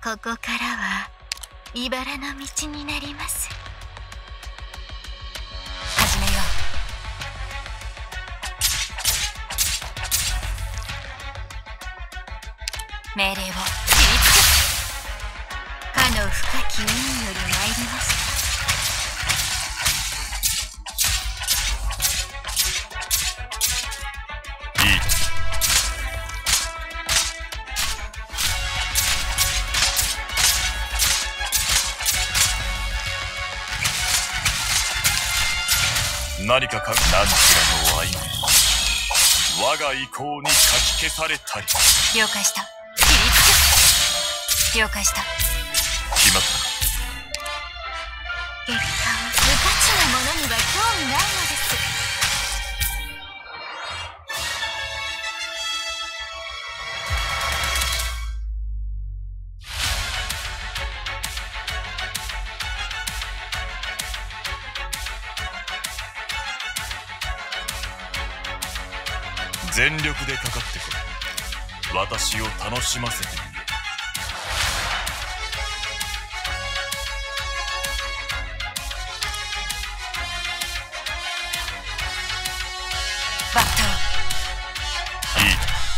ここからは茨の道になります。始めよう。命令を起立。かの深き運より参りました。 何か何かの愛我が意向にかき消されたり。 了解した。起立。了解した。 決まったか。 結果を無価値なものには興味ないのです。 全力でかかってこい。私を楽しませてみる。 バット。 いい。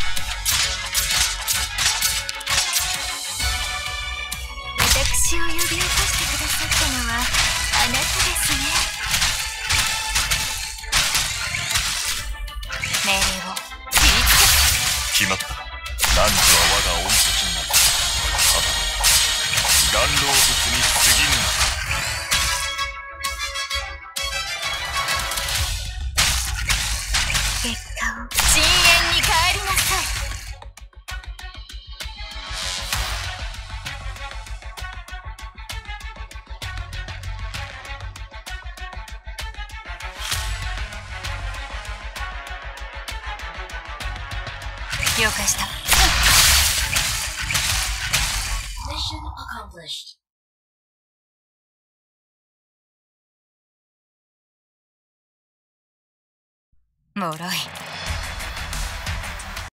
私を呼び起こしてくださったのはあなたですね。命令を起立。 決まった。汝は我が恩敵になる。はて顔老物に過ぎぬのか。 結果を深淵に帰りなさい。了解した。もろい。